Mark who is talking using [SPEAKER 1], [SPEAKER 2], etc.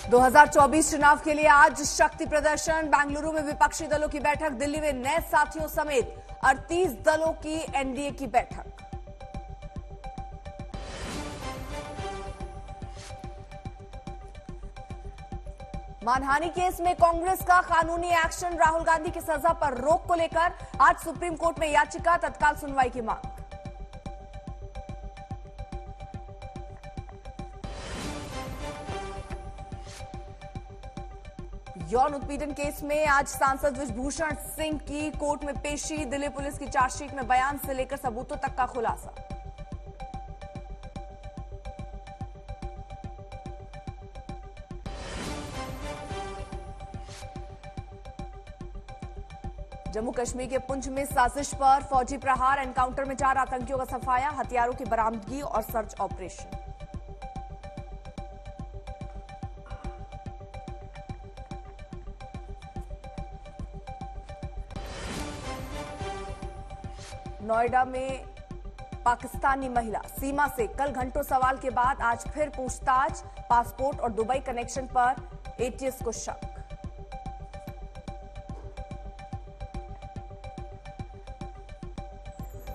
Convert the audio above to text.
[SPEAKER 1] 2024 चुनाव के लिए आज शक्ति प्रदर्शन। बेंगलुरु में विपक्षी दलों की बैठक, दिल्ली में नए साथियों समेत 38 दलों की एनडीए की बैठक। मानहानि केस में कांग्रेस का कानूनी एक्शन, राहुल गांधी की सजा पर रोक को लेकर आज सुप्रीम कोर्ट में याचिका, तत्काल सुनवाई की मांग। यौन उत्पीड़न केस में आज सांसद विभूषण सिंह की कोर्ट में पेशी, दिल्ली पुलिस की चार्जशीट में बयान से लेकर सबूतों तक का खुलासा। जम्मू कश्मीर के पुंछ में साजिश पर फौजी प्रहार, एनकाउंटर में 4 आतंकियों का सफाया, हथियारों की बरामदगी और सर्च ऑपरेशन। नोएडा में पाकिस्तानी महिला सीमा से कल घंटों सवाल के बाद आज फिर पूछताछ, पासपोर्ट और दुबई कनेक्शन पर एटीएस को शक।